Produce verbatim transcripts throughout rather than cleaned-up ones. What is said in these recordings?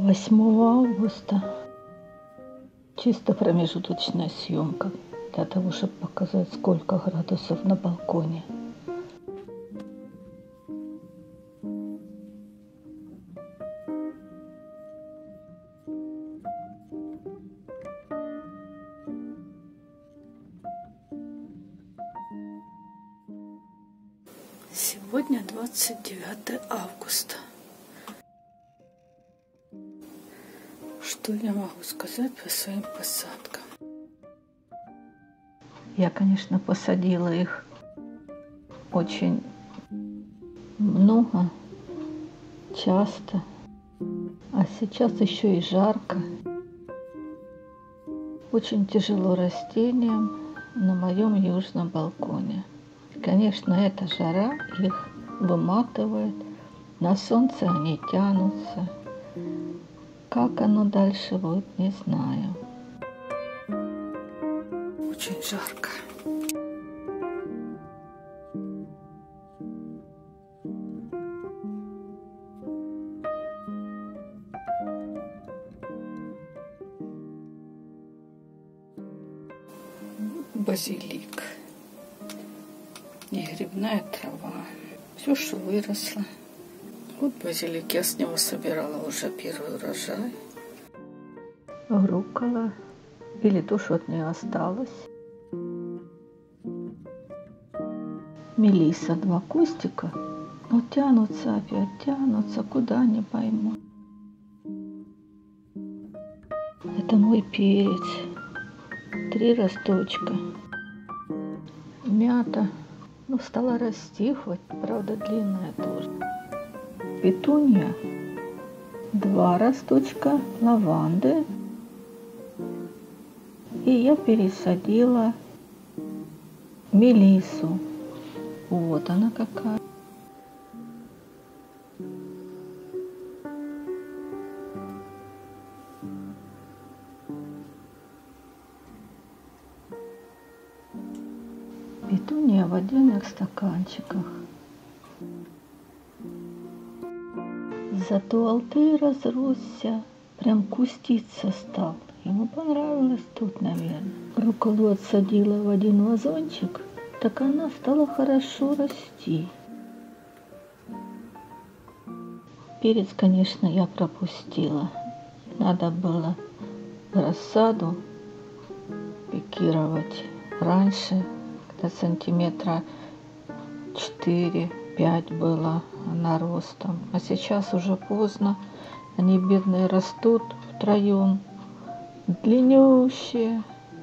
восьмого августа. Чисто промежуточная съемка для того, чтобы показать, сколько градусов на балконе. Сегодня двадцать девятое августа. Что я могу сказать по своим посадкам? Я, конечно, посадила их очень много, часто, а сейчас еще и жарко. Очень тяжело растениям на моем южном балконе. Конечно, эта жара их выматывает, на солнце они тянутся. Как оно дальше будет, не знаю. Очень жарко. Базилик и грибная трава. Все, что выросло. Вот базилик, я с него собирала уже первый урожай. Руккола, или то, что от нее осталось. Мелиса, два кустика, но тянутся опять, тянутся, куда, не пойму. Это мой перец. Три росточка. Мята, ну, стала расти хоть, правда, длинная тоже. Петунья, два росточка лаванды, и я пересадила мелису. Вот она какая. Петуния в отдельных стаканчиках. Зато алтей разросся, прям куститься стал. Ему понравилось тут, наверное. Рукколу отсадила в один вазончик, так она стала хорошо расти. Перец, конечно, я пропустила. Надо было рассаду пикировать раньше, когда сантиметра четыре-пять было она ростом. А сейчас уже поздно. Они, бедные, растут втроем. Длиннющие.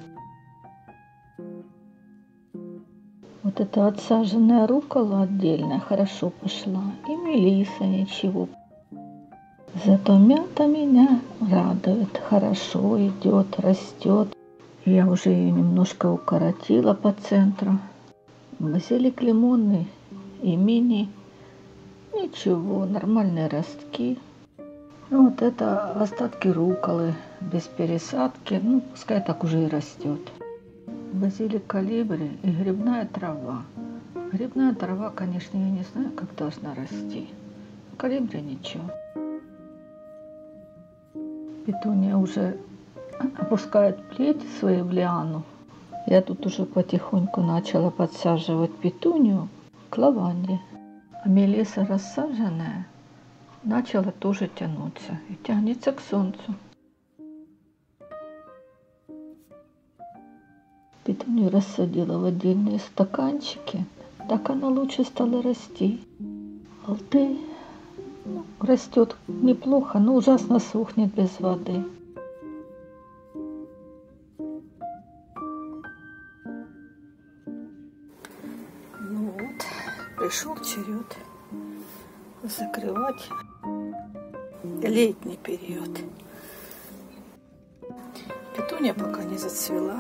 Вот эта отсаженная руккола отдельно хорошо пошла. И мелиса ничего. Зато мята меня радует. Хорошо идет, растет. Я уже ее немножко укоротила по центру. Базилик лимонный и мини. Ничего, нормальные ростки. Ну, вот это остатки рукколы без пересадки. Ну, пускай так уже и растет. Базилик колибри и грибная трава. Грибная трава, конечно, я не знаю, как должна расти. Колибри ничего. Петуния уже опускает плети свои в лиану. Я тут уже потихоньку начала подсаживать петунию к лаванде. А мелиса рассаженная начала тоже тянуться и тянется к солнцу. Петунию рассадила в отдельные стаканчики, так она лучше стала расти. Алтей, ну, растет неплохо, но ужасно сохнет без воды. Ну вот, пришел черед закрывать летний период. Петуния пока не зацвела.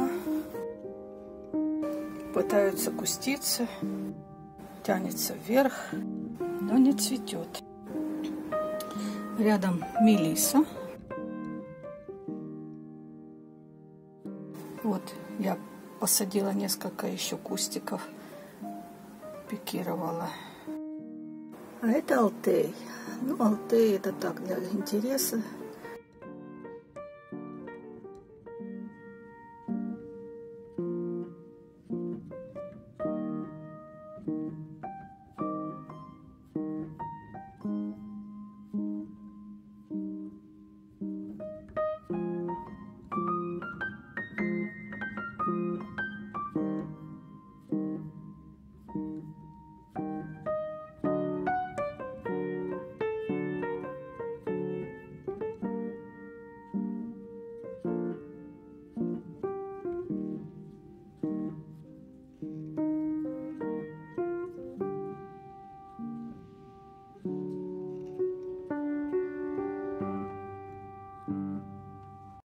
Пытаются куститься, тянется вверх, но не цветет. Рядом мелиса. Вот я посадила несколько еще кустиков, пикировала. А это алтей. Ну, алтей это так, для интереса.